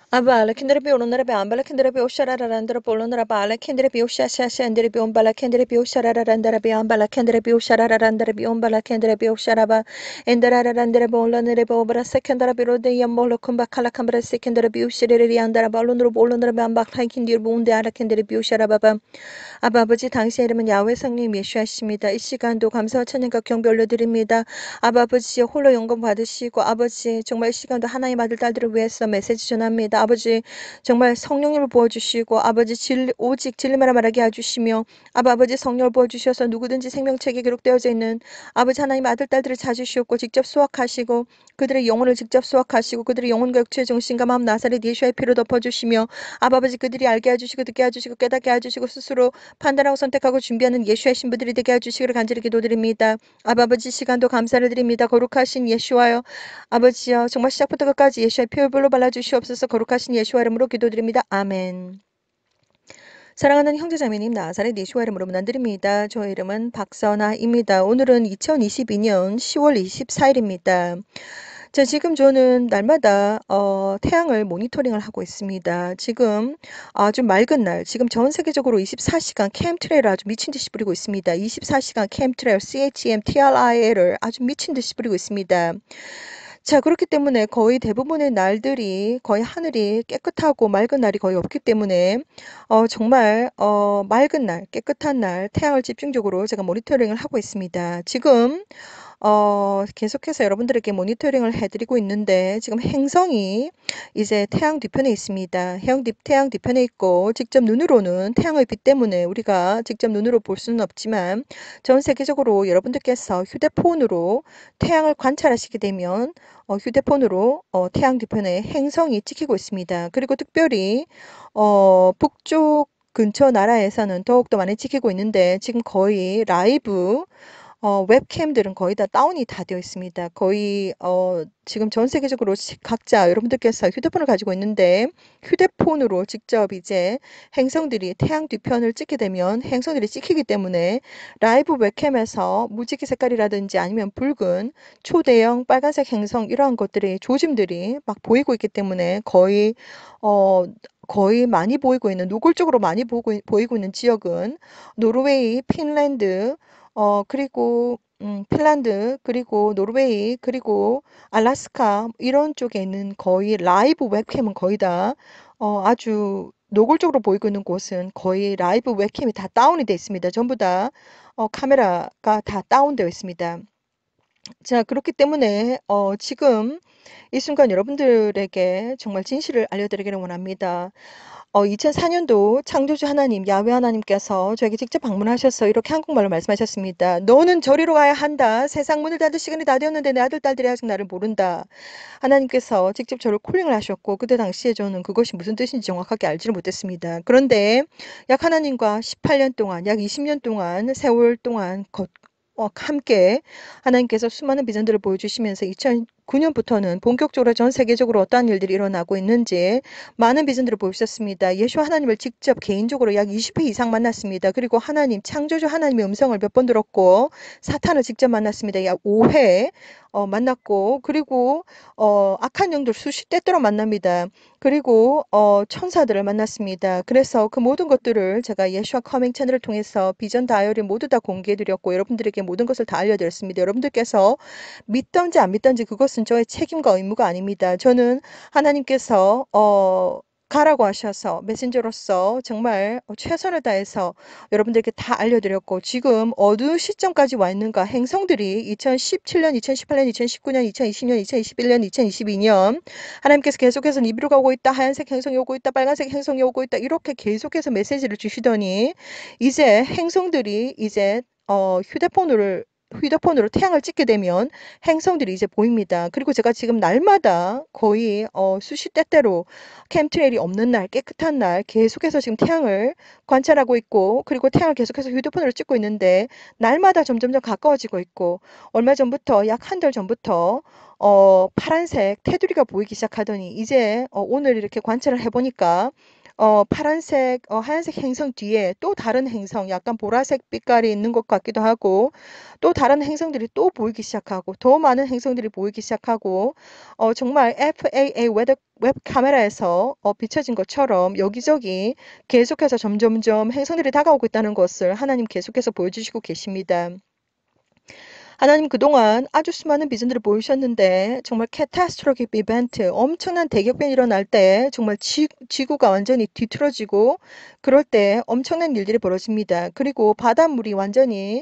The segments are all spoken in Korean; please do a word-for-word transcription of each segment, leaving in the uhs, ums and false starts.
Abala kendere pe onlara be ambala kendere pe oşarararandara polonlara bala kendere pe oşaşaşandere pe ombala kendere pe oşarararandara be ambala kendere pe oşarararandara be ombala kendere pe oşaraba endarararandara be onlara be obra sekendara pe rode yambolo kumba kala kambra sekendere pe oşerere yandara balon으로 bolonlara be ambak hankindir bunde ara kendere pe oşarababa 아바 아버지 당신의 이름은 야훼 성령 예수하십니다. 이 시간도 감사와 찬양과 경배 올려드립니다. 아바 아버지 홀로 영광 받으시고 아버지 정말 이 시간도 하나님 아들 딸들을 위해서 메시지 전합니다. 아버지 정말 성령님을 부어주시고 아버지 진 오직 진리만 말하게 해주시며 아바 아버지 성령을 부어주셔서 누구든지 생명책에 기록되어져 있는 아버지 하나님 아들 딸들을 찾으시옵고 직접 수확하시고 그들의 영혼을 직접 수확하시고 그들의 영혼과 육체의 정신과 마음 나사렛 예수의 피로 덮어주시며 아바 아버지 그들이 알게 해주시고 듣게 해주시고 깨닫게 해주시고 스스로 판단하고 선택하고 준비하는 예수의 신부들이 되게 해주시기를 간절히 기도드립니다. 아버지 시간도 감사를 드립니다. 거룩하신 예수와요. 아버지여 정말 시작부터 끝까지 예수의 피울불로 발라주시옵소서. 거룩하신 예수와 이름으로 기도드립니다. 아멘. 사랑하는 형제자매님 나사렛 예수와 이름으로 문안드립니다. 저의 이름은 박선아입니다. 오늘은 이천이십이년 시월 이십사일입니다. 자, 지금 저는 날마다 어, 태양을 모니터링을 하고 있습니다. 지금 아주 맑은 날, 지금 전 세계적으로 이십사시간 캠트레일을 아주 미친 듯이 부리고 있습니다. 이십사시간 캠트레일, CHEMTRIL을 아주 미친 듯이 부리고 있습니다. 자, 그렇기 때문에 거의 대부분의 날들이 거의 하늘이 깨끗하고 맑은 날이 거의 없기 때문에 어, 정말 어, 맑은 날, 깨끗한 날 태양을 집중적으로 제가 모니터링을 하고 있습니다. 지금 어, 계속해서 여러분들에게 모니터링을 해드리고 있는데 지금 행성이 이제 태양 뒤편에 있습니다. 태양, 뒤, 태양 뒤편에 있고 직접 눈으로는 태양의 빛 때문에 우리가 직접 눈으로 볼 수는 없지만 전 세계적으로 여러분들께서 휴대폰으로 태양을 관찰하시게 되면 어, 휴대폰으로 어, 태양 뒤편에 행성이 찍히고 있습니다. 그리고 특별히 어, 북쪽 근처 나라에서는 더욱더 많이 찍히고 있는데 지금 거의 라이브 어, 웹캠들은 거의 다 다운이 다 되어 있습니다. 거의 어, 지금 전 세계적으로 각자 여러분들께서 휴대폰을 가지고 있는데 휴대폰으로 직접 이제 행성들이 태양 뒤편을 찍게 되면 행성들이 찍히기 때문에 라이브 웹캠에서 무지개 색깔이라든지 아니면 붉은 초대형 빨간색 행성 이러한 것들이 조짐들이 막 보이고 있기 때문에 거의 어, 거의 많이 보이고 있는 노골적으로 많이 보고, 보이고 있는 지역은 노르웨이, 핀란드, 어, 그리고 음, 핀란드, 그리고 노르웨이, 그리고 알래스카 이런 쪽에 있는 거의 라이브 웹캠은 거의 다 어, 아주 노골적으로 보이고 있는 곳은 거의 라이브 웹캠이 다 다운이 되어 있습니다. 전부 다 어, 카메라가 다 다운되어 있습니다. 자, 그렇기 때문에 어, 지금 이 순간 여러분들에게 정말 진실을 알려드리기를 원합니다. 어, 이천사년도 창조주 하나님, 야훼 하나님께서 저에게 직접 방문하셔서 이렇게 한국말로 말씀하셨습니다. 너는 저리로 가야 한다. 세상 문을 닫을 시간이 다 되었는데 내 아들, 딸들이 아직 나를 모른다. 하나님께서 직접 저를 콜링을 하셨고 그때 당시에 저는 그것이 무슨 뜻인지 정확하게 알지를 못했습니다. 그런데 약 하나님과 십팔년 동안, 약 이십년 동안 세월 동안 걷, 어, 함께 하나님께서 수많은 비전들을 보여주시면서 이천구년부터는 본격적으로 전 세계적으로 어떠한 일들이 일어나고 있는지 많은 비전들을 보여주셨습니다. 예수 하나님을 직접 개인적으로 약 이십회 이상 만났습니다. 그리고 하나님, 창조주 하나님의 음성을 몇 번 들었고 사탄을 직접 만났습니다. 약 오회 어, 만났고 그리고 어, 악한 영들 수십 때때로 만납니다. 그리고 어, 천사들을 만났습니다. 그래서 그 모든 것들을 제가 예수와 커밍 채널을 통해서 비전 다이어리 모두 다 공개해드렸고 여러분들에게 모든 것을 다 알려드렸습니다. 여러분들께서 믿던지 안 믿던지 그것은 저의 책임과 의무가 아닙니다. 저는 하나님께서 어, 가라고 하셔서 메신저로서 정말 최선을 다해서 여러분들께 다 알려드렸고 지금 어느 시점까지 와 있는가 행성들이 이천십칠년, 이천십팔년, 이천십구년, 이천이십년, 이천이십일년, 이천이십이년 하나님께서 계속해서 니비로 가고 있다. 하얀색 행성이 오고 있다. 빨간색 행성이 오고 있다. 이렇게 계속해서 메시지를 주시더니 이제 행성들이 이제 어, 휴대폰을 휴대폰으로 태양을 찍게 되면 행성들이 이제 보입니다. 그리고 제가 지금 날마다 거의 어, 수십 대대로 캠트레일이 없는 날, 깨끗한 날 계속해서 지금 태양을 관찰하고 있고 그리고 태양을 계속해서 휴대폰으로 찍고 있는데 날마다 점점점 가까워지고 있고 얼마 전부터 약 한 달 전부터 어, 파란색 테두리가 보이기 시작하더니 이제 어, 오늘 이렇게 관찰을 해보니까 어, 파란색, 어, 하얀색 행성 뒤에 또 다른 행성, 약간 보라색 빛깔이 있는 것 같기도 하고 또 다른 행성들이 또 보이기 시작하고 더 많은 행성들이 보이기 시작하고 어, 정말 에프에이에이 Weather 웹 카메라에서 어, 비춰진 것처럼 여기저기 계속해서 점점점 행성들이 다가오고 있다는 것을 하나님 계속해서 보여주시고 계십니다. 하나님 그동안 아주 수많은 비전들을 보여주셨는데 정말 캐타스트로픽 이벤트 엄청난 대격변이 일어날 때 정말 지, 지구가 완전히 뒤틀어지고 그럴 때 엄청난 일들이 벌어집니다. 그리고 바닷물이 완전히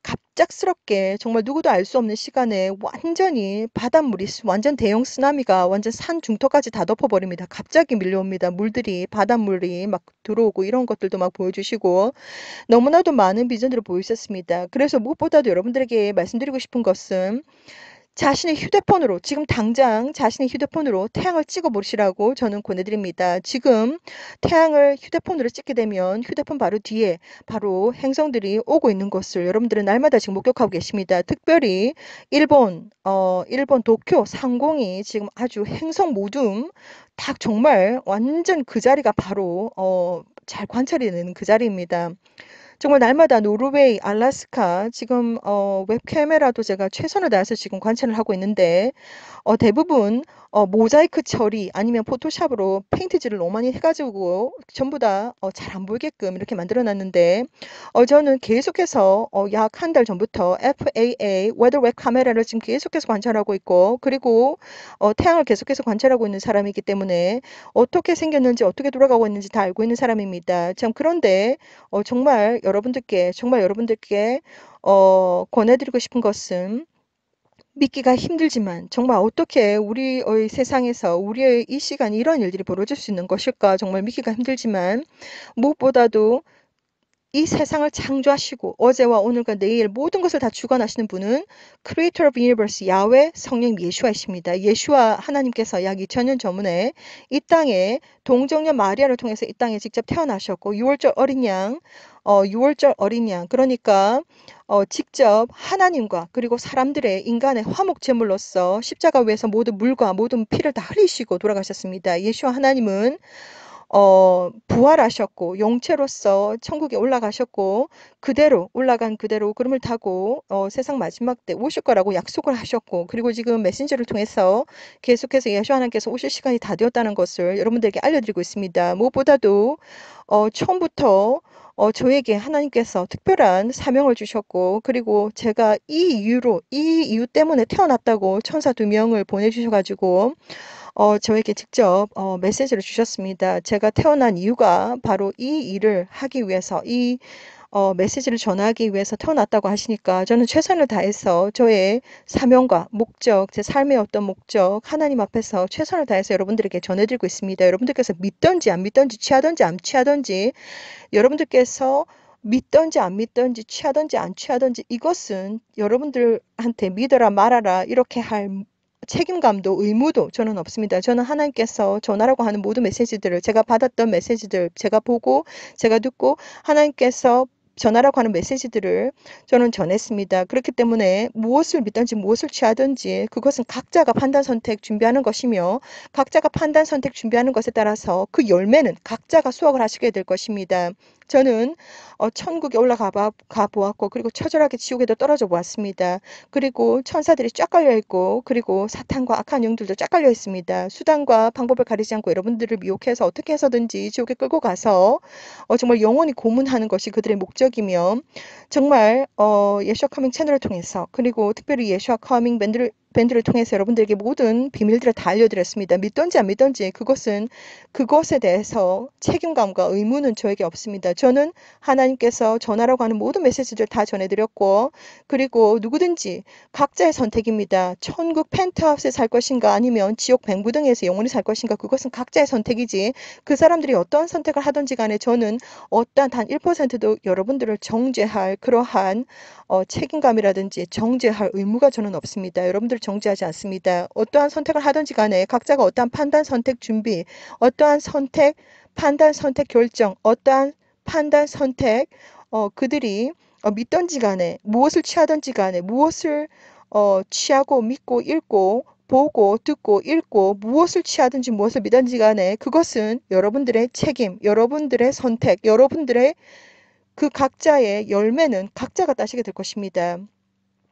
갑작스럽게 정말 누구도 알 수 없는 시간에 완전히 바닷물이 완전 대형 쓰나미가 완전 산 중턱까지 다 덮어버립니다. 갑자기 밀려옵니다. 물들이 바닷물이 막 들어오고 이런 것들도 막 보여주시고 너무나도 많은 비전들을 보이셨습니다. 그래서 무엇보다도 여러분들에게 말씀드리고 싶은 것은 자신의 휴대폰으로 지금 당장 자신의 휴대폰으로 태양을 찍어 보시라고 저는 권해드립니다. 지금 태양을 휴대폰으로 찍게 되면 휴대폰 바로 뒤에 바로 행성들이 오고 있는 것을 여러분들은 날마다 지금 목격하고 계십니다. 특별히 일본 어 일본 도쿄 상공이 지금 아주 행성 모둠 딱 정말 완전 그 자리가 바로 어 잘 관찰이 되는 그 자리입니다. 정말 날마다 노르웨이, 알래스카 지금 어, 웹카메라도 제가 최선을 다해서 지금 관찰을 하고 있는데 어, 대부분 어, 모자이크 처리 아니면 포토샵으로 페인트질을 너무 많이 해가지고 전부 다 어, 잘 안 보이게끔 이렇게 만들어 놨는데 어, 저는 계속해서 어, 약 한 달 전부터 에프에이에이 웨더 웹 카메라를 지금 계속해서 관찰하고 있고 그리고 어, 태양을 계속해서 관찰하고 있는 사람이기 때문에 어떻게 생겼는지 어떻게 돌아가고 있는지 다 알고 있는 사람입니다. 참 그런데 어, 정말 여러분들께 정말 여러분들께 어, 권해드리고 싶은 것은 믿기가 힘들지만 정말 어떻게 우리의 세상에서 우리의 이 시간 이런 일들이 벌어질 수 있는 것일까 정말 믿기가 힘들지만 무엇보다도 이 세상을 창조하시고 어제와 오늘과 내일 모든 것을 다 주관하시는 분은 Creator of Universe 야훼 성령 예슈아이십니다. 예슈아 하나님께서 약 이천 년 전에 이 땅에 동정녀 마리아를 통해서 이 땅에 직접 태어나셨고 유월절 어린 양, 어, 유월절 어린 양 그러니까 어, 직접 하나님과 그리고 사람들의 인간의 화목 제물로서 십자가 위에서 모든 물과 모든 피를 다 흘리시고 돌아가셨습니다. 예수와 하나님은 어, 부활하셨고 영체로서 천국에 올라가셨고 그대로 올라간 그대로 구름을 타고 어, 세상 마지막 때 오실 거라고 약속을 하셨고 그리고 지금 메신저를 통해서 계속해서 예수 하나님께서 오실 시간이 다 되었다는 것을 여러분들에게 알려드리고 있습니다. 무엇보다도 어, 처음부터 어, 저에게 하나님께서 특별한 사명을 주셨고 그리고 제가 이 이유로 이 이유 때문에 태어났다고 천사 두 명을 보내주셔가지고 어, 저에게 직접 어, 메시지를 주셨습니다. 제가 태어난 이유가 바로 이 일을 하기 위해서 이 어, 메시지를 전하기 위해서 태어났다고 하시니까 저는 최선을 다해서 저의 사명과 목적, 제 삶의 어떤 목적 하나님 앞에서 최선을 다해서 여러분들에게 전해드리고 있습니다. 여러분들께서 믿던지 안 믿던지 취하던지 안 취하던지 여러분들께서 믿던지 안 믿던지 취하던지 안 취하던지 이것은 여러분들한테 믿어라 말아라 이렇게 할 책임감도 의무도 저는 없습니다. 저는 하나님께서 전하라고 하는 모든 메시지들을 제가 받았던 메시지들 제가 보고 제가 듣고 하나님께서 전하라고 하는 메시지들을 저는 전했습니다. 그렇기 때문에 무엇을 믿든지 무엇을 취하든지 그것은 각자가 판단 선택 준비하는 것이며 각자가 판단 선택 준비하는 것에 따라서 그 열매는 각자가 수확을 하시게 될 것입니다. 저는 어, 천국에 올라가 봐, 가 보았고 그리고 처절하게 지옥에도 떨어져 보았습니다. 그리고 천사들이 쫙 깔려 있고 그리고 사탄과 악한 영들도 쫙 깔려 있습니다. 수단과 방법을 가리지 않고 여러분들을 미혹해서 어떻게 해서든지 지옥에 끌고 가서 어, 정말 영원히 고문하는 것이 그들의 목적이며 정말 어, 예수와 커밍 채널을 통해서 그리고 특별히 예수와 커밍 밴드를 밴드를 통해서 여러분들에게 모든 비밀들을 다 알려드렸습니다. 믿던지 안 믿던지 그것은 그것에 대해서 책임감과 의무는 저에게 없습니다. 저는 하나님께서 전하라고 하는 모든 메시지를 다 전해드렸고 그리고 누구든지 각자의 선택입니다. 천국 펜트하우스에 살 것인가 아니면 지옥 뱅부등에서 영원히 살 것인가 그것은 각자의 선택이지 그 사람들이 어떠한 선택을 하든지 간에 저는 어떠한 단 일 퍼센트도 여러분들을 정죄할 그러한 어, 책임감이라든지 정죄할 의무가 저는 없습니다. 여러분들 정죄하지 않습니다. 어떠한 선택을 하든지 간에 각자가 어떠한 판단 선택 준비 어떠한 선택 판단 선택 결정 어떠한 판단 선택 어, 그들이 어, 믿던지 간에 무엇을 취하든지 간에 무엇을 어, 취하고 믿고 읽고 보고 듣고 읽고 무엇을 취하든지 무엇을 믿든지 간에 그것은 여러분들의 책임 여러분들의 선택 여러분들의 그 각자의 열매는 각자가 따시게 될 것입니다.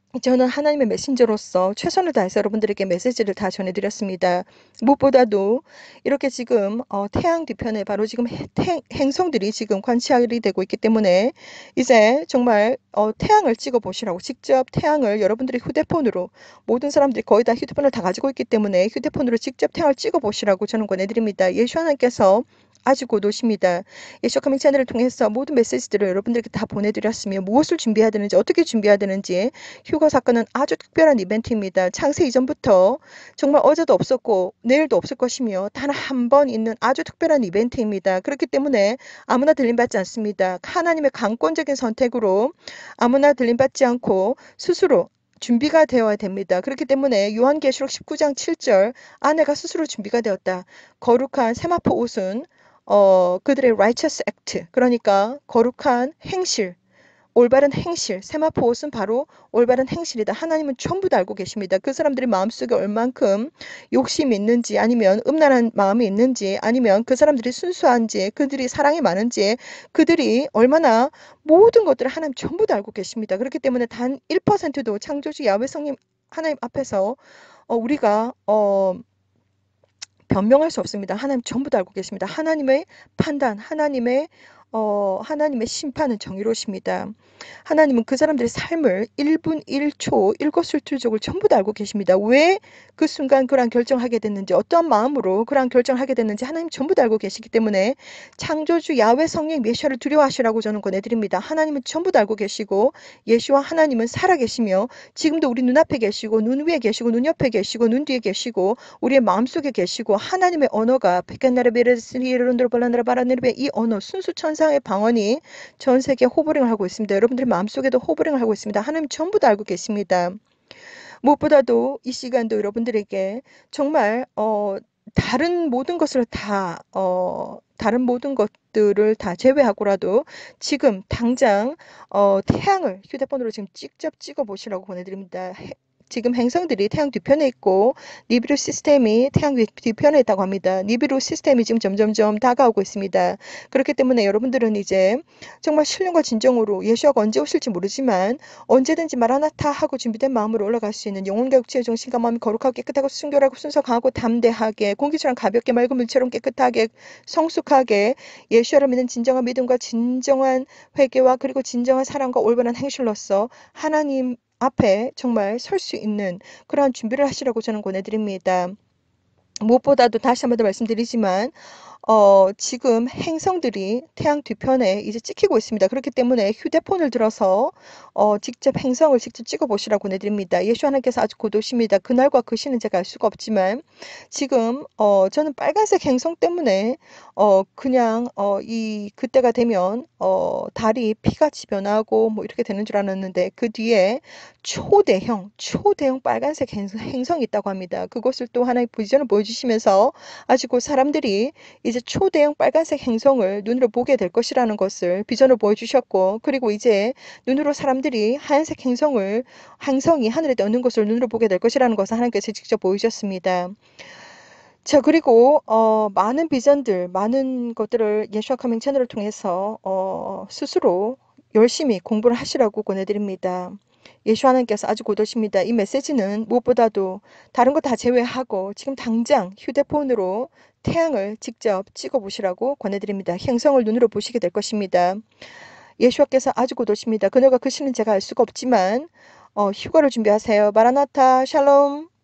저는 하나님의 메신저로서 최선을 다해서 여러분들에게 메시지를 다 전해드렸습니다. 무엇보다도 이렇게 지금 어, 태양 뒤편에 바로 지금 해, 행, 행성들이 지금 관찰이 되고 있기 때문에 이제 정말 어, 태양을 찍어 보시라고, 직접 태양을 여러분들이 휴대폰으로, 모든 사람들이 거의 다 휴대폰을 다 가지고 있기 때문에 휴대폰으로 직접 태양을 찍어 보시라고 저는 권해드립니다. 예수 하나님께서 아주 곧 오십니다. 예수 커밍 채널을 통해서 모든 메시지들을 여러분들에게 다 보내드렸으며, 무엇을 준비해야 되는지, 어떻게 준비해야 되는지, 휴거 사건은 아주 특별한 이벤트입니다. 창세 이전부터 정말 어제도 없었고 내일도 없을 것이며 단 한 번 있는 아주 특별한 이벤트입니다. 그렇기 때문에 아무나 들림받지 않습니다. 하나님의 강권적인 선택으로 아무나 들림받지 않고 스스로 준비가 되어야 됩니다. 그렇기 때문에 요한계시록 십구 장 칠 절, 아내가 스스로 준비가 되었다. 거룩한 세마포 옷은 어, 그들의 righteous act, 그러니까 거룩한 행실, 올바른 행실, 세마포 옷은 바로 올바른 행실이다. 하나님은 전부 다 알고 계십니다. 그 사람들이 마음속에 얼만큼 욕심이 있는지, 아니면 음란한 마음이 있는지, 아니면 그 사람들이 순수한지, 그들이 사랑이 많은지, 그들이 얼마나, 모든 것들을 하나님 전부 다 알고 계십니다. 그렇기 때문에 단 일 퍼센트도 창조주 야훼 성님 하나님 앞에서 어, 우리가 어, 변명할 수 없습니다. 하나님 전부 다 알고 계십니다. 하나님의 판단, 하나님의 어, 하나님의 심판은 정의로우십니다. 하나님은 그 사람들의 삶을 일 분 일 초 일거수일투족을 전부 다 알고 계십니다. 왜 그 순간 그러한 결정을 하게 됐는지, 어떠한 마음으로 그러한 결정을 하게 됐는지 하나님 전부 다 알고 계시기 때문에 창조주 야훼 성령 메시아를 두려워하시라고 저는 권해드립니다. 하나님은 전부 다 알고 계시고, 예수와 하나님은 살아계시며 지금도 우리 눈앞에 계시고, 눈 위에 계시고, 눈 옆에 계시고, 눈 뒤에 계시고, 우리의 마음속에 계시고, 하나님의 언어가 이 언어, 순수 천상의 방언이 전 세계에 호버링을 하고 있습니다. 여러분들의 마음속에도 호버링을 하고 있습니다. 하나님 전부 다 알고 계십니다. 무엇보다도 이 시간도 여러분들에게 정말 어, 다른 모든 것을 다 어, 다른 모든 것들을 다 제외하고라도 지금 당장 어, 태양을 휴대폰으로 지금 직접 찍어 보시라고 권해드립니다. 지금 행성들이 태양 뒤편에 있고 니비루 시스템이 태양 뒤편에 있다고 합니다. 니비루 시스템이 지금 점점점 다가오고 있습니다. 그렇기 때문에 여러분들은 이제 정말 신령과 진정으로, 예수가 언제 오실지 모르지만 언제든지 마라나타 하고 준비된 마음으로 올라갈 수 있는 영혼과 육체의 정신과 마음이 거룩하고 깨끗하고 순결하고 순수하고 담대하게, 공기처럼 가볍게 맑은 물처럼 깨끗하게 성숙하게 예수를 믿는 진정한 믿음과 진정한 회개와 그리고 진정한 사랑과 올바른 행실로서 하나님 앞에 정말 설 수 있는 그러한 준비를 하시라고 저는 권해드립니다. 무엇보다도 다시 한 번 더 말씀드리지만 어, 지금 행성들이 태양 뒤편에 이제 찍히고 있습니다. 그렇기 때문에 휴대폰을 들어서 어, 직접 행성을 직접 찍어 보시라고 권해드립니다. 예수 하나님께서 아주 곧 오십니다. 그날과 그 시는 제가 알 수가 없지만 지금 어, 저는 빨간색 행성 때문에 어, 그냥 어, 이 그때가 되면 어, 달이 피같이 변하고 뭐 이렇게 되는 줄 알았는데, 그 뒤에 초대형 초대형 빨간색 행성, 행성이 있다고 합니다. 그것을 또 하나의 비전을 보여주시면서 아주 곧 사람들이 이제 초대형 빨간색 행성을 눈으로 보게 될 것이라는 것을 비전을 보여주셨고, 그리고 이제 눈으로 사람들이 하얀색 행성을, 행성이 하늘에 떠는 것을 눈으로 보게 될 것이라는 것을 하나님께서 직접 보여주셨습니다. 자, 그리고 어, 많은 비전들, 많은 것들을 예수와 커밍 채널을 통해서 어, 스스로 열심히 공부를 하시라고 권해드립니다. 예수 하나님께서 아주 곧 오십니다. 이 메시지는 무엇보다도 다른 거 다 제외하고 지금 당장 휴대폰으로 태양을 직접 찍어 보시라고 권해드립니다. 행성을 눈으로 보시게 될 것입니다. 예수께서 아주 곧 오십니다. 그녀가 그 시는 제가 알 수가 없지만 어, 휴가를 준비하세요. 마라나타 샬롬.